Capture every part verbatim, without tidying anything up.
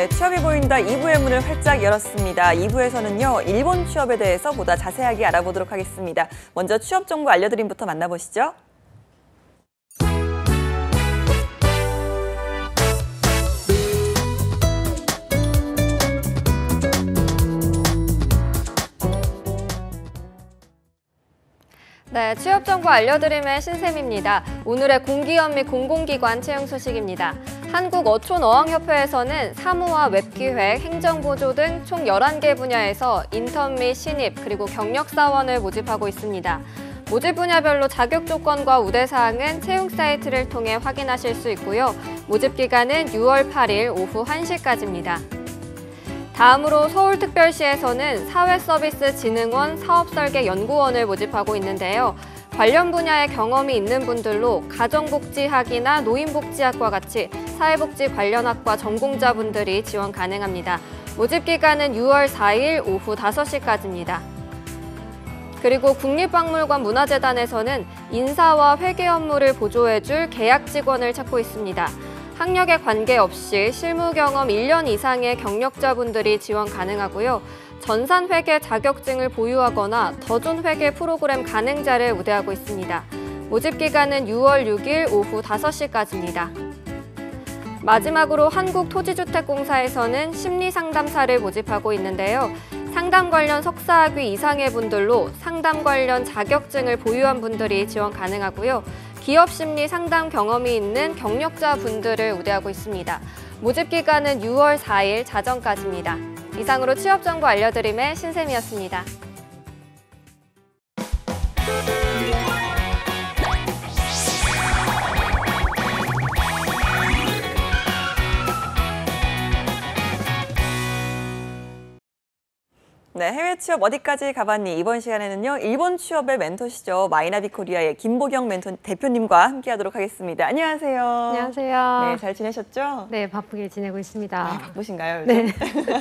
네, 취업이 보인다 이 부의 문을 활짝 열었습니다. 이 부에서는요, 일본 취업에 대해서 보다 자세하게 알아보도록 하겠습니다. 먼저 취업 정보 알려드림부터 만나보시죠. 네, 취업 정보 알려드림의 신샘입니다. 오늘의 공기업 및 공공기관 채용 소식입니다. 한국어촌어학협회에서는 사무와 웹기획, 행정보조 등 총 열한 개 분야에서 인턴 및 신입, 그리고 경력사원을 모집하고 있습니다. 모집 분야별로 자격 조건과 우대사항은 채용 사이트를 통해 확인하실 수 있고요. 모집 기간은 유월 팔일 오후 한 시까지입니다. 다음으로 서울특별시에서는 사회서비스진흥원 사업설계연구원을 모집하고 있는데요. 관련 분야의 경험이 있는 분들로 가정복지학이나 노인복지학과 같이 사회복지 관련 학과 전공자분들이 지원 가능합니다. 모집 기간은 유월 사일 오후 다섯 시까지입니다. 그리고 국립박물관 문화재단에서는 인사와 회계 업무를 보조해줄 계약 직원을 찾고 있습니다. 학력에 관계없이 실무 경험 일 년 이상의 경력자분들이 지원 가능하고요. 전산회계 자격증을 보유하거나 더존회계 프로그램 가능자를 우대하고 있습니다. 모집 기간은 유월 육일 오후 다섯 시까지입니다. 마지막으로 한국토지주택공사에서는 심리상담사를 모집하고 있는데요. 상담 관련 석사학위 이상의 분들로 상담 관련 자격증을 보유한 분들이 지원 가능하고요. 기업 심리 상담 경험이 있는 경력자 분들을 우대하고 있습니다. 모집 기간은 유월 사일 자정까지입니다. 이상으로 취업 정보 알려드림의 신샘이었습니다. 네, 해외 취업 어디까지 가봤니? 이번 시간에는요, 일본 취업의 멘토시죠. 마이나비코리아의 김보경 멘토 대표님과 함께하도록 하겠습니다. 안녕하세요. 안녕하세요. 네, 잘 지내셨죠? 네, 바쁘게 지내고 있습니다. 아, 바쁘신가요, 요즘? 네,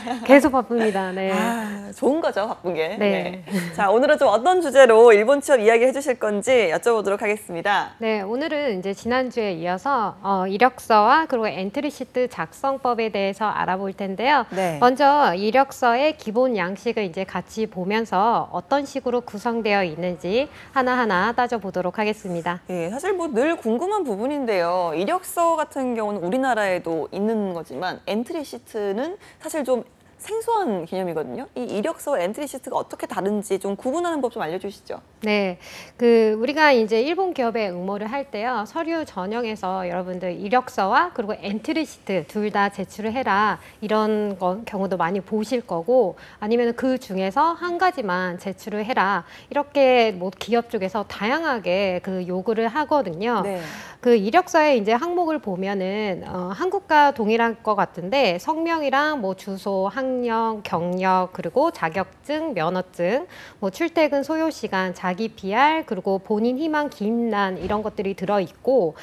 계속 바쁩니다. 네. 아, 좋은 거죠, 바쁜 게. 네. 네. 자, 오늘은 좀 어떤 주제로 일본 취업 이야기 해주실 건지 여쭤보도록 하겠습니다. 네, 오늘은 이제 지난주에 이어서 어, 이력서와 그리고 엔트리 시트 작성법에 대해서 알아볼 텐데요. 네. 먼저 이력서의 기본 양식을 이제 같이 보면서 어떤 식으로 구성되어 있는지 하나하나 따져보도록 하겠습니다. 예, 사실 뭐 늘 궁금한 부분인데요. 이력서 같은 경우는 우리나라에도 있는 거지만 엔트리 시트는 사실 좀 생소한 개념이거든요. 이 이력서와 엔트리 시트가 어떻게 다른지 좀 구분하는 법 좀 알려주시죠. 네, 그 우리가 이제 일본 기업에 응모를 할 때요, 서류 전형에서 여러분들 이력서와 그리고 엔트리 시트 둘 다 제출을 해라 이런 거, 경우도 많이 보실 거고, 아니면 그 중에서 한 가지만 제출을 해라 이렇게 뭐 기업 쪽에서 다양하게 그 요구를 하거든요. 네. 그 이력서에 이제 항목을 보면은 어, 한국과 동일할 것 같은데 성명이랑 뭐 주소, 학력, 경력, 그리고 자격증, 면허증, 뭐 출퇴근 소요 시간, 자기 피알, 그리고 본인 희망 기임란 이런 것들이 들어 있고,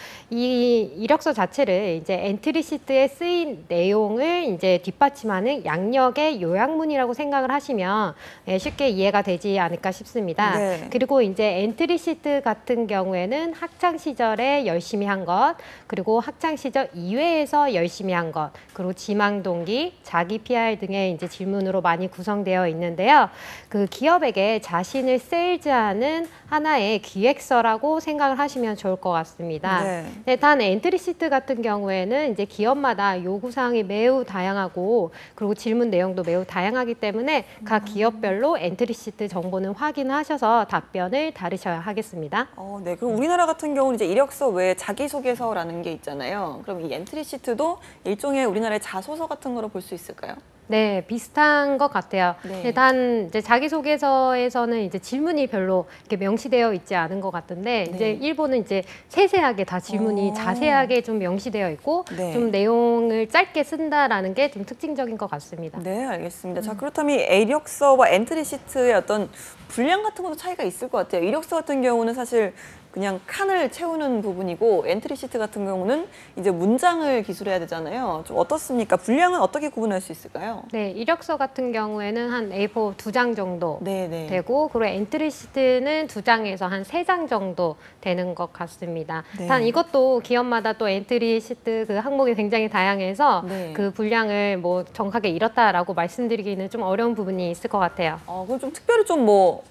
이 이력서 자체를 이제 엔트리 시트에 쓰인 내용을 이제 뒷받침하는 양력의 요약문이라고 생각을 하시면 예, 쉽게 이해가 되지 않을까 싶습니다. 네. 그리고 이제 엔트리 시트 같은 경우에는 학창 시절에 열심히 한 것, 그리고 학창 시절 이외에서 열심히 한 것, 그리고 지망 동기, 자기 피알 등의 이제 질문으로 많이 구성되어 있는데요. 그 기업에게 자신을 세일즈하는 하나의 기획서라고 생각을 하시면 좋을 것 같습니다. 네. 네, 단 엔트리 시트 같은 경우에는 이제 기업마다 요구 사항이 매우 다양하고, 그리고 질문 내용도 매우 다양하기 때문에 각 기업별로 엔트리 시트 정보는 확인하셔서 답변을 다루셔야 하겠습니다. 어, 네. 그럼 우리나라 같은 경우는 이제 이력서 외에 자기소개서라는 게 있잖아요. 그럼 이 엔트리 시트도 일종의 우리나라의 자소서 같은 거로 볼 수 있을까요? 네, 비슷한 것 같아요. 네. 네, 단 이제 자기소개서에서는 이제 질문이 별로 이렇게 명시되어 있지 않은 것 같은데, 네. 이제 일본은 이제 세세하게 다 질문이 오. 자세하게 좀 명시되어 있고, 네. 좀 내용을 짧게 쓴다라는 게 좀 특징적인 것 같습니다. 네, 알겠습니다. 자, 그렇다면 이 이력서와 엔트리 시트의 어떤 분량 같은 것도 차이가 있을 것 같아요. 이력서 같은 경우는 사실 그냥 칸을 채우는 부분이고 엔트리 시트 같은 경우는 이제 문장을 기술해야 되잖아요. 좀 어떻습니까? 분량은 어떻게 구분할 수 있을까요? 네, 이력서 같은 경우에는 한 에이포 두 장 정도 네네. 되고, 그리고 엔트리 시트는 두 장에서 한 세 장 정도 되는 것 같습니다. 네. 단 이것도 기업마다 또 엔트리 시트 그 항목이 굉장히 다양해서 네. 그 분량을 뭐 정확하게 이렇다라고 말씀드리기는 좀 어려운 부분이 있을 것 같아요. 어, 그럼 좀 특별히 좀 뭐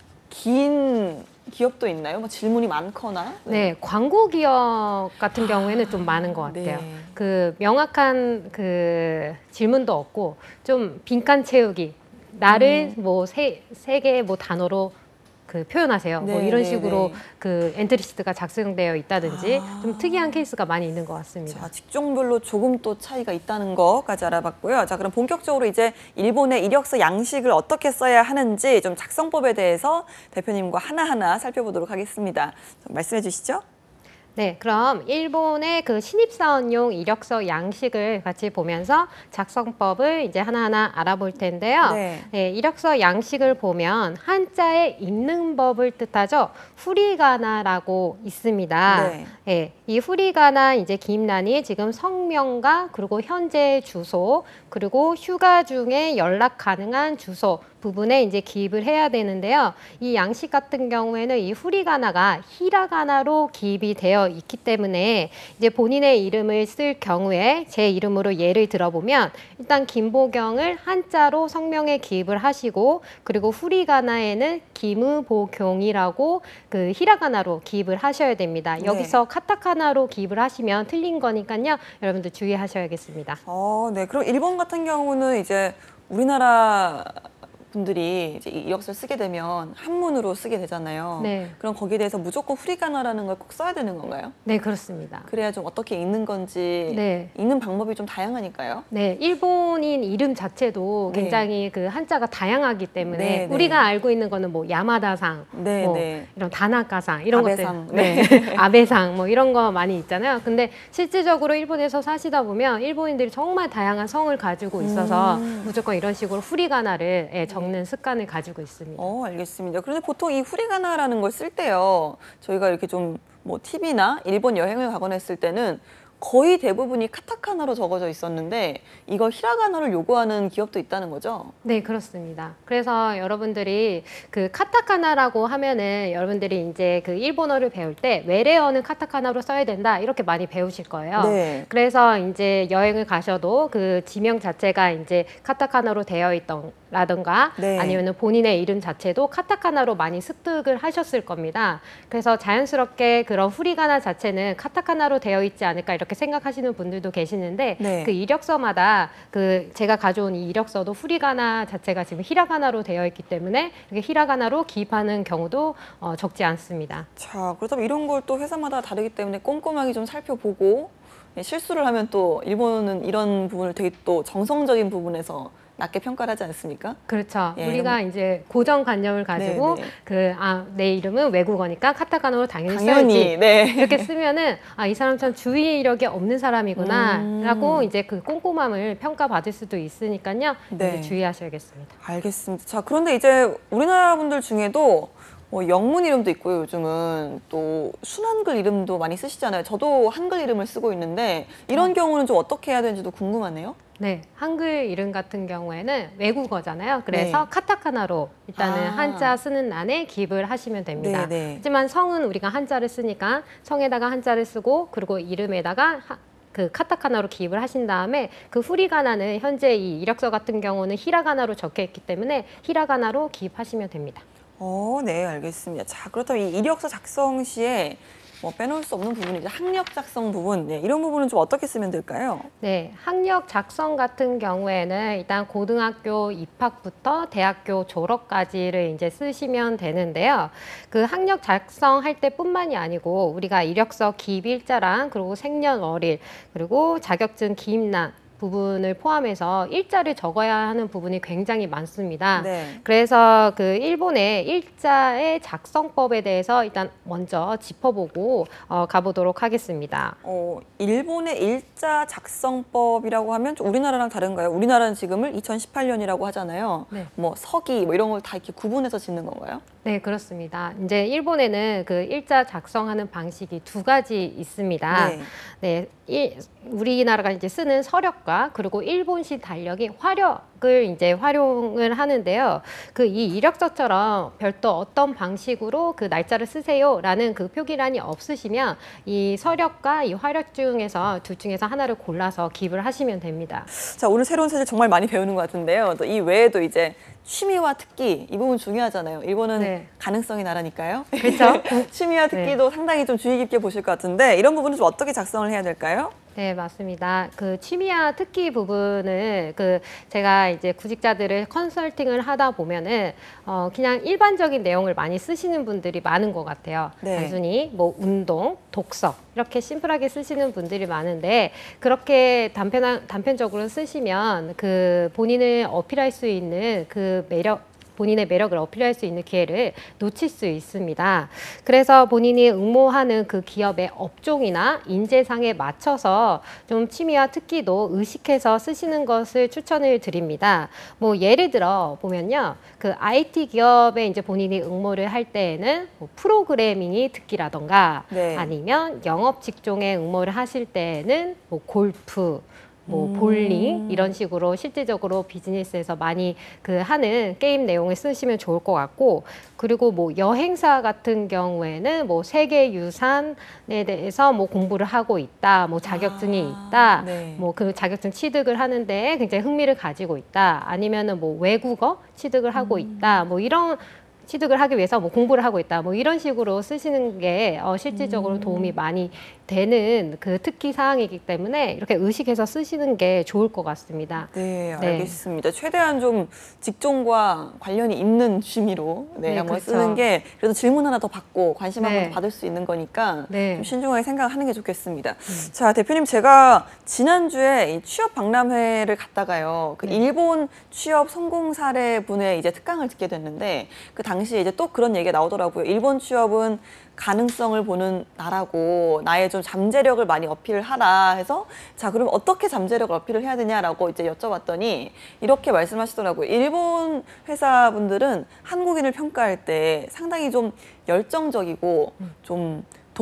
긴 기업도 있나요? 뭐 질문이 많거나? 네, 광고 기업 같은 경우에는 좀 많은 것 같아요. 네. 그 명확한 그 질문도 없고 좀 빈칸 채우기, 나를 음. 뭐 세 세 개 뭐 단어로 그 표현하세요. 뭐 네, 이런 네, 식으로 네. 그 엔트리 시트가 작성되어 있다든지 아. 좀 특이한 케이스가 많이 있는 것 같습니다. 자, 직종별로 조금 또 차이가 있다는 것까지 알아봤고요. 자, 그럼 본격적으로 이제 일본의 이력서 양식을 어떻게 써야 하는지 좀 작성법에 대해서 대표님과 하나하나 살펴보도록 하겠습니다. 좀 말씀해 주시죠. 네, 그럼 일본의 그 신입사원용 이력서 양식을 같이 보면서 작성법을 이제 하나하나 알아볼 텐데요. 네. 네, 이력서 양식을 보면 한자에 있는 법을 뜻하죠. 후리가나라고 있습니다. 네. 네, 이 후리가나 이제 기임란이 지금 성명과 그리고 현재 주소 그리고 휴가 중에 연락 가능한 주소 부분에 이제 기입을 해야 되는데요. 이 양식 같은 경우에는 이 후리가나가 히라가나로 기입이 되어 있기 때문에 이제 본인의 이름을 쓸 경우에 제 이름으로 예를 들어보면 일단 김보경을 한자로 성명에 기입을 하시고 그리고 후리가나에는 김의보경이라고 그 히라가나로 기입을 하셔야 됩니다. 네. 여기서 카타카나로 기입을 하시면 틀린 거니까요. 여러분들 주의하셔야겠습니다. 어, 네. 그럼 일본 같은 경우는 이제 우리나라 분들이 이제 이 이력서를 쓰게 되면 한문으로 쓰게 되잖아요. 네. 그럼 거기에 대해서 무조건 후리가나라는 걸 꼭 써야 되는 건가요? 네, 그렇습니다. 그래야 좀 어떻게 읽는 건지 네. 읽는 방법이 좀 다양하니까요. 네, 일본인 이름 자체도 네. 굉장히 그 한자가 다양하기 때문에 네, 네. 우리가 알고 있는 거는 뭐 야마다상, 네, 뭐 네. 이런 다나카상 이런 아베상, 것들, 네, 아베상 뭐 이런 거 많이 있잖아요. 근데 실질적으로 일본에서 사시다 보면 일본인들이 정말 다양한 성을 가지고 있어서 음. 무조건 이런 식으로 후리가나를 예, 적는 습관을 가지고 있습니다. 어, 알겠습니다. 그런데 보통 이 후리가나라는 걸 쓸 때요, 저희가 이렇게 좀 뭐 티비나 일본 여행을 가거나 했을 때는 거의 대부분이 카타카나로 적어져 있었는데 이거 히라가나를 요구하는 기업도 있다는 거죠? 네, 그렇습니다. 그래서 여러분들이 그 카타카나라고 하면은 여러분들이 이제 그 일본어를 배울 때 외래어는 카타카나로 써야 된다 이렇게 많이 배우실 거예요. 네. 그래서 이제 여행을 가셔도 그 지명 자체가 이제 카타카나로 되어 있던 라든가 네. 아니면 본인의 이름 자체도 카타카나로 많이 습득을 하셨을 겁니다. 그래서 자연스럽게 그런 후리가나 자체는 카타카나로 되어 있지 않을까 이렇게 생각하시는 분들도 계시는데 네. 그 이력서마다 그 제가 가져온 이 이력서도 후리가나 자체가 지금 히라가나로 되어 있기 때문에 이렇게 히라가나로 기입하는 경우도 어, 적지 않습니다. 자, 그렇다면 이런 걸 또 회사마다 다르기 때문에 꼼꼼하게 좀 살펴보고 예, 실수를 하면 또 일본은 이런 부분을 되게 또 정성적인 부분에서 낮게 평가를 하지 않습니까? 그렇죠. 예, 우리가 이제 고정관념을 가지고 네, 네. 그 아, 내 이름은 외국어니까 카타카나로 당연히, 당연히, 써야지. 네. 이렇게 쓰면은 아, 이 사람 참 주의 이력이 없는 사람이구나 음. 라고 이제 그 꼼꼼함을 평가받을 수도 있으니까요. 네. 이제 주의하셔야겠습니다. 알겠습니다. 자, 그런데 이제 우리나라 분들 중에도 뭐 영문 이름도 있고요. 요즘은 또 순한글 이름도 많이 쓰시잖아요. 저도 한글 이름을 쓰고 있는데 이런 경우는 좀 어떻게 해야 되는지도 궁금하네요. 네, 한글 이름 같은 경우에는 외국어잖아요. 그래서 네. 카타카나로 일단은 아. 한자 쓰는 난에 기입을 하시면 됩니다. 네, 네. 하지만 성은 우리가 한자를 쓰니까 성에다가 한자를 쓰고 그리고 이름에다가 하, 그 카타카나로 기입을 하신 다음에 그 후리가나는 현재 이 이력서 같은 경우는 히라가나로 적혀 있기 때문에 히라가나로 기입하시면 됩니다. 어, 네, 알겠습니다. 자, 그렇다면 이 이력서 작성 시에 뭐 빼놓을 수 없는 부분이 이제 학력 작성 부분, 네, 이런 부분은 좀 어떻게 쓰면 될까요? 네, 학력 작성 같은 경우에는 일단 고등학교 입학부터 대학교 졸업까지를 이제 쓰시면 되는데요. 그 학력 작성할 때뿐만이 아니고 우리가 이력서 기입 일자랑 그리고 생년월일 그리고 자격증 기입란 부분을 포함해서 일자를 적어야 하는 부분이 굉장히 많습니다. 네. 그래서 그 일본의 일자의 작성법에 대해서 일단 먼저 짚어보고 어, 가보도록 하겠습니다. 어, 일본의 일자 작성법이라고 하면 좀 우리나라랑 다른가요? 우리나라는 지금을 이천십팔 년이라고 하잖아요. 네. 뭐 서기 뭐 이런 걸 다 이렇게 구분해서 짓는 건가요? 네, 그렇습니다. 이제 일본에는 그 일자 작성하는 방식이 두 가지 있습니다. 네. 네, 일, 우리나라가 이제 쓰는 서력과 그리고 일본식 달력이 화력을 이제 활용을 하는데요. 그 이 이력서처럼 별도 어떤 방식으로 그 날짜를 쓰세요라는 그 표기란이 없으시면 이 서력과 이 화력 중에서 둘 중에서 하나를 골라서 기입을 하시면 됩니다. 자, 오늘 새로운 사실 정말 많이 배우는 것 같은데요. 또 이 외에도 이제 취미와 특기 이 부분 중요하잖아요. 일본은 네. 가능성이 나라니까요. 그렇죠? 취미와 특기도 상당히 좀 주의 깊게 보실 것 같은데 이런 부분은 좀 어떻게 작성을 해야 될까요? 네, 맞습니다. 그 취미와 특기 부분을 그 제가 이제 구직자들을 컨설팅을 하다 보면은 어 그냥 일반적인 내용을 많이 쓰시는 분들이 많은 것 같아요. 네. 단순히 뭐 운동, 독서 이렇게 심플하게 쓰시는 분들이 많은데 그렇게 단편 단편적으로 쓰시면 그 본인을 어필할 수 있는 그 매력 본인의 매력을 어필할 수 있는 기회를 놓칠 수 있습니다. 그래서 본인이 응모하는 그 기업의 업종이나 인재상에 맞춰서 좀 취미와 특기도 의식해서 쓰시는 것을 추천을 드립니다. 뭐 예를 들어 보면요. 그 아이티 기업에 이제 본인이 응모를 할 때에는 뭐 프로그래밍이 특기라던가 네. 아니면 영업 직종에 응모를 하실 때에는 뭐 골프 뭐 음. 볼링 이런 식으로 실질적으로 비즈니스에서 많이 그 하는 게임 내용을 쓰시면 좋을 것 같고 그리고 뭐 여행사 같은 경우에는 뭐 세계 유산에 대해서 뭐 공부를 하고 있다, 뭐 자격증이 아, 있다, 네. 뭐 그 자격증 취득을 하는데 굉장히 흥미를 가지고 있다, 아니면은 뭐 외국어 취득을 하고 음. 있다, 뭐 이런 취득을 하기 위해서 뭐 공부를 하고 있다, 뭐 이런 식으로 쓰시는 게 어, 실질적으로 음. 도움이 많이 되는 그 특기 사항이기 때문에 이렇게 의식해서 쓰시는 게 좋을 것 같습니다. 네, 네. 알겠습니다. 최대한 좀 직종과 관련이 있는 취미로 네, 네, 한번 그렇죠. 쓰는 게 그래도 질문 하나 더 받고 관심 네. 한번 더 받을 수 있는 거니까 네. 좀 신중하게 생각하는 게 좋겠습니다. 자, 대표님 제가 지난주에 이 취업 박람회를 갔다가요. 그 네. 일본 취업 성공 사례 분의 이제 특강을 듣게 됐는데 그 당시에 이제 또 그런 얘기가 나오더라고요. 일본 취업은 가능성을 보는 나라고 나의 좀 잠재력을 많이 어필을 하라 해서 자 그럼 어떻게 잠재력을 어필을 해야 되냐라고 이제 여쭤봤더니 이렇게 말씀하시더라고요. 일본 회사분들은 한국인을 평가할 때 상당히 좀 열정적이고 좀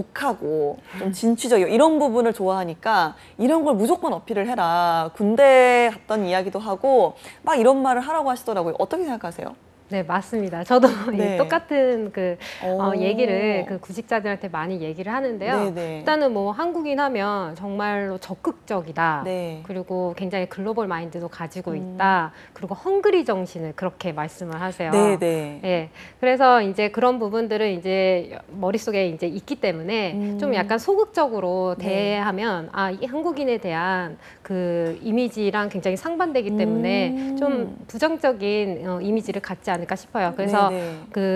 독하고 좀 진취적이고 이런 부분을 좋아하니까 이런 걸 무조건 어필을 해라. 군대 갔던 이야기도 하고 막 이런 말을 하라고 하시더라고요. 어떻게 생각하세요? 네, 맞습니다. 저도 네. 똑같은 그 어, 오. 얘기를 그 구직자들한테 많이 얘기를 하는데요. 네네. 일단은 뭐 한국인 하면 정말로 적극적이다. 네. 그리고 굉장히 글로벌 마인드도 가지고 음. 있다. 그리고 헝그리 정신을 그렇게 말씀을 하세요. 네네. 예. 그래서 이제 그런 부분들은 이제 머릿속에 이제 있기 때문에 음. 좀 약간 소극적으로 네. 대하면 아, 이 한국인에 대한 그 이미지랑 굉장히 상반되기 때문에 음. 좀 부정적인 어, 이미지를 갖지 않을까 싶어요. 그래서 네네.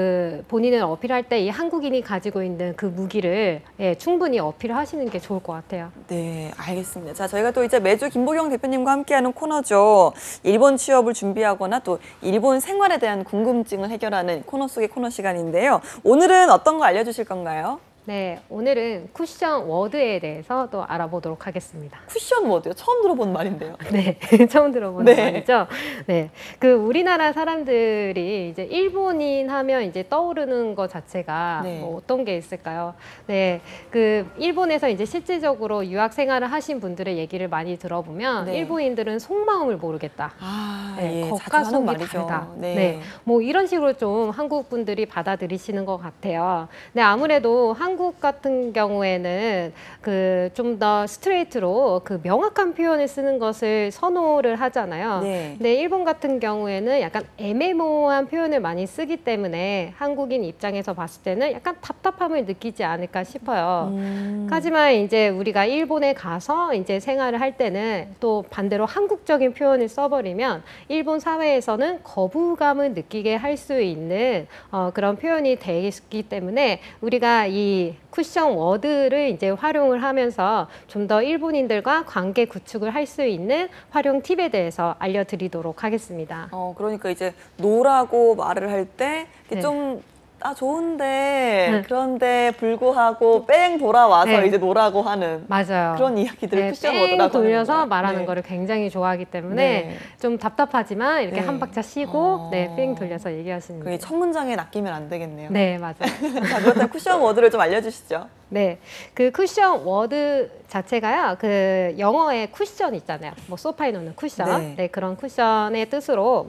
그 본인을 어필할 때 이 한국인이 가지고 있는 그 무기를 예, 충분히 어필하시는 게 좋을 것 같아요. 네, 알겠습니다. 자, 저희가 또 이제 매주 김보경 대표님과 함께하는 코너죠. 일본 취업을 준비하거나 또 일본 생활에 대한 궁금증을 해결하는 코너 속의 코너 시간인데요. 오늘은 어떤 거 알려주실 건가요? 네, 오늘은 쿠션 워드에 대해서 또 알아보도록 하겠습니다. 쿠션 워드요? 처음 들어본 말인데요. 네, 처음 들어보는 네. 말이죠. 네, 그 우리나라 사람들이 이제 일본인 하면 이제 떠오르는 것 자체가 네. 뭐 어떤 게 있을까요? 네, 그 일본에서 이제 실질적으로 유학 생활을 하신 분들의 얘기를 많이 들어보면 네. 일본인들은 속마음을 모르겠다. 아, 네, 예, 겉과 자주 하는 속이 말이죠. 다르다. 네. 네. 뭐 이런 식으로 좀 한국 분들이 받아들이시는 것 같아요. 네, 아무래도 한국 같은 경우에는 그 좀 더 스트레이트로 그 명확한 표현을 쓰는 것을 선호를 하잖아요. 네. 근데 일본 같은 경우에는 약간 애매모호한 표현을 많이 쓰기 때문에 한국인 입장에서 봤을 때는 약간 답답함을 느끼지 않을까 싶어요. 음. 하지만 이제 우리가 일본에 가서 이제 생활을 할 때는 또 반대로 한국적인 표현을 써버리면 일본 사회에서는 거부감을 느끼게 할 수 있는 어, 그런 표현이 되기 때문에 우리가 이 이 쿠션 워드를 이제 활용을 하면서 좀 더 일본인들과 관계 구축을 할 수 있는 활용 팁에 대해서 알려드리도록 하겠습니다. 어, 그러니까 이제 노라고 말을 할 때 네. 좀 아, 좋은데 네. 그런데 불구하고 뺑 돌아와서 네. 이제 노라고 하는 맞아요. 그런 이야기들을 네, 쿠션 뺑 워드라고 돌려서 하는 거예요. 말하는 네. 거를 굉장히 좋아하기 때문에 네. 좀 답답하지만 이렇게 네. 한 박자 쉬고 어. 네, 뺑 돌려서 얘기하시는 그게 거예요. 첫 문장에 낚이면 안 되겠네요. 네, 맞아요. 자, 그렇다면 쿠션 워드를 좀 알려주시죠. 네, 그 쿠션 워드 자체가요, 그 영어의 쿠션 있잖아요. 뭐 소파에 놓는 쿠션, 네. 네, 그런 쿠션의 뜻으로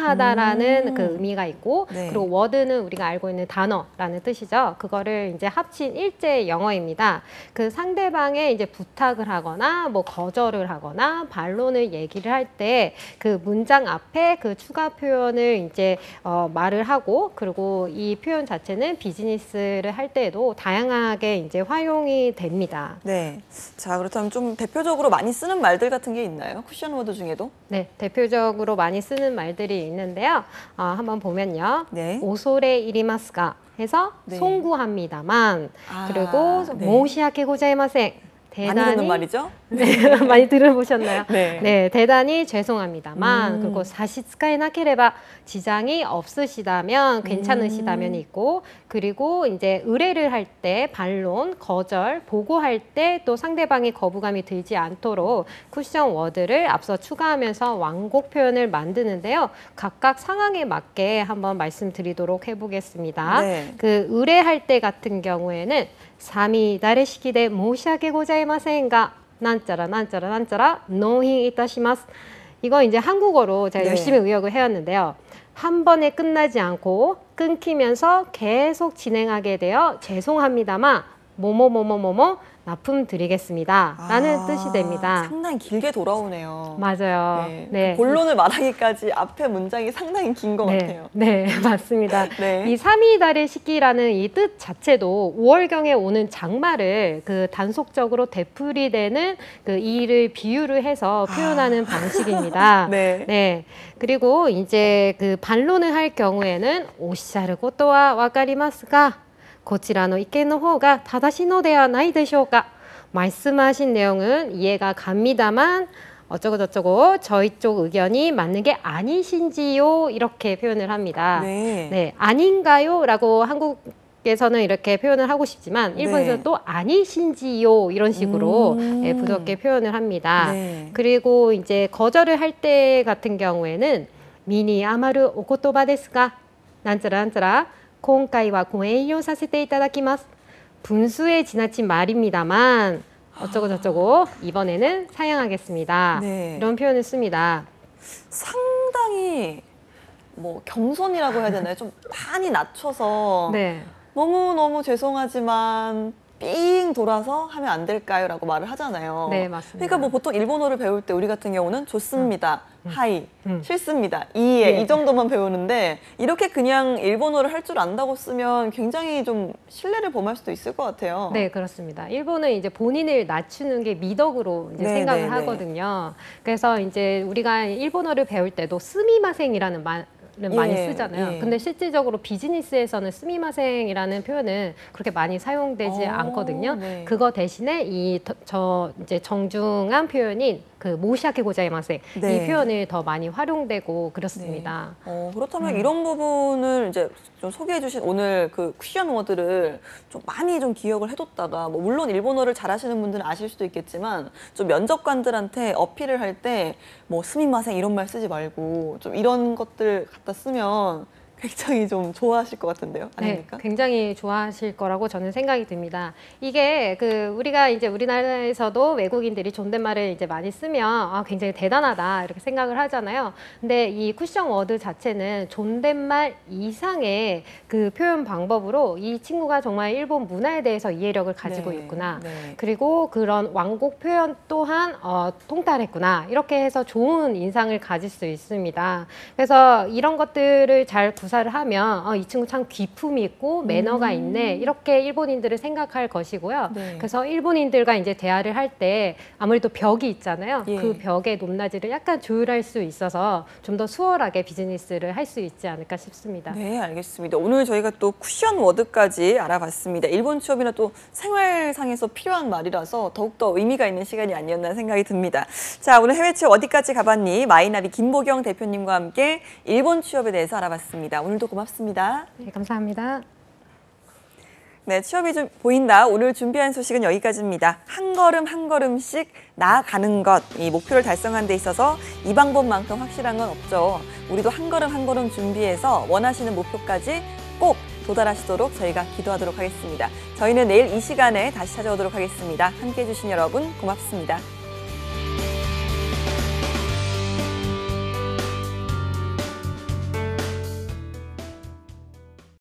완화하다라는 음. 그 의미가 있고, 네. 그리고 워드는 우리가 알고 있는 단어라는 뜻이죠. 그거를 이제 합친 일제 영어입니다. 그 상대방에 이제 부탁을 하거나 뭐 거절을 하거나 반론을 얘기를 할 때 그 문장 앞에 그 추가 표현을 이제 어, 말을 하고, 그리고 이 표현 자체는 비즈니스를 할 때에도 다양하게 이제 활용이 됩니다. 네. 자, 그렇다면 좀 대표적으로 많이 쓰는 말들 같은 게 있나요? 쿠션 워드 중에도? 네, 대표적으로 많이 쓰는 말들이 있는데요. 어, 한번 보면요. 네. 오소레 이리마스가 해서 네. 송구합니다만, 아, 그리고 네. 모시아케 고자이마생. 많이 듣는 말이죠? 네, 많이 들어보셨나요? 네. 네, 대단히 죄송합니다만, 음. 그리고 사시스카에나케레바 지장이 없으시다면, 괜찮으시다면이 있고, 그리고 이제 의뢰를 할 때 반론, 거절, 보고할 때 또 상대방이 거부감이 들지 않도록 쿠션 워드를 앞서 추가하면서 완곡 표현을 만드는데요. 각각 상황에 맞게 한번 말씀드리도록 해보겠습니다. 네. 그 의뢰할 때 같은 경우에는 삼이 다레시키데 모시하게 고자이마센가 난짜라 난짜라 난짜라 노힌 이타시마스. 이거 이제 한국어로 제가 네. 열심히 의역을 해왔는데요. 한 번에 끝나지 않고 끊기면서 계속 진행하게 되어 죄송합니다만 뭐뭐뭐뭐뭐뭐 납품 드리겠습니다 라는 아, 뜻이 됩니다. 상당히 길게 돌아오네요. 맞아요. 네. 네. 그 본론을 말하기까지 앞에 문장이 상당히 긴 것 네, 같아요. 네, 맞습니다. 네. 이 삼이달의 시기라는 이 뜻 자체도 오월경에 오는 장마를 그 단속적으로 되풀이되는 그 일을 비유를 해서 표현하는 방식입니다. 아. 네. 네. 그리고 이제 그 반론을 할 경우에는 오시자르 고토와 와카리마스가 고치라노 이케노 호가 다다시노 데와 나이 데쇼우까. 말씀하신 내용은 이해가 갑니다만 어쩌고 저쩌고 저희 쪽 의견이 맞는 게 아니신지요 이렇게 표현을 합니다. 네. 네, 아닌가요? 라고 한국에서는 이렇게 표현을 하고 싶지만 일본에서는 네. 또 아니신지요 이런 식으로 음. 예, 부드럽게 표현을 합니다. 네. 그리고 이제 거절을 할 때 같은 경우에는 미니 아마르 오코토바 데스가 난짜라 난짜라 今回はご遠慮させていただきます. 분수에 지나친 말입니다만 어쩌고 저쩌고 이번에는 사양하겠습니다. 네. 이런 표현을 씁니다. 상당히 뭐 겸손이라고 해야 되나요? 좀 많이 낮춰서 네. 너무너무 죄송하지만 삥 돌아서 하면 안 될까요? 라고 말을 하잖아요. 네, 맞습니다. 그러니까 뭐 보통 일본어를 배울 때 우리 같은 경우는 좋습니다, 하이, 음. 싫습니다, 이에 네. 이 정도만 배우는데 이렇게 그냥 일본어를 할 줄 안다고 쓰면 굉장히 좀 신뢰를 범할 수도 있을 것 같아요. 네, 그렇습니다. 일본은 이제 본인을 낮추는 게 미덕으로 이제 네, 생각을 네, 네. 하거든요. 그래서 이제 우리가 일본어를 배울 때도 스미마생이라는 말 를 많이 예, 쓰잖아요. 예. 근데 실질적으로 비즈니스에서는 스미마생이라는 표현은 그렇게 많이 사용되지 어, 않거든요. 네. 그거 대신에 이 저 이제 정중한 표현인 그 모시아케 고자이마생 네. 이 표현을 더 많이 활용되고 그렇습니다. 어, 그렇다면 음. 이런 부분을 이제 좀 소개해 주신 오늘 그 쿠션 워드를 좀 많이 좀 기억을 해뒀다가 뭐 물론 일본어를 잘하시는 분들은 아실 수도 있겠지만 좀 면접관들한테 어필을 할 때 뭐 스미마생 이런 말 쓰지 말고 좀 이런 것들 갖다 쓰면 굉장히 좀 좋아하실 것 같은데요. 아닙니까? 네, 굉장히 좋아하실 거라고 저는 생각이 듭니다. 이게 그 우리가 이제 우리나라에서도 외국인들이 존댓말을 이제 많이 쓰면 아, 굉장히 대단하다 이렇게 생각을 하잖아요. 근데 이 쿠션 워드 자체는 존댓말 이상의 그 표현 방법으로 이 친구가 정말 일본 문화에 대해서 이해력을 가지고 네, 있구나. 네. 그리고 그런 완곡 표현 또한 어, 통달했구나. 이렇게 해서 좋은 인상을 가질 수 있습니다. 그래서 이런 것들을 잘 구사를 하면 어, 이 친구 참 귀품이 있고 매너가 있네 이렇게 일본인들을 생각할 것이고요. 네. 그래서 일본인들과 이제 대화를 할 때 아무래도 벽이 있잖아요. 예. 그 벽의 높낮이를 약간 조율할 수 있어서 좀 더 수월하게 비즈니스를 할 수 있지 않을까 싶습니다. 네, 알겠습니다. 오늘 저희가 또 쿠션 워드까지 알아봤습니다. 일본 취업이나 또 생활상에서 필요한 말이라서 더욱더 의미가 있는 시간이 아니었나 생각이 듭니다. 자, 오늘 해외 취업 어디까지 가봤니? 마이나비 김보경 대표님과 함께 일본 취업에 대해서 알아봤습니다. 오늘도 고맙습니다. 네, 감사합니다. 네, 취업이 좀 보인다. 오늘 준비한 소식은 여기까지입니다. 한 걸음 한 걸음씩 나아가는 것, 이 목표를 달성하는 데 있어서 이 방법만큼 확실한 건 없죠. 우리도 한 걸음 한 걸음 준비해서 원하시는 목표까지 꼭 도달하시도록 저희가 기도하도록 하겠습니다. 저희는 내일 이 시간에 다시 찾아오도록 하겠습니다. 함께해 주신 여러분 고맙습니다.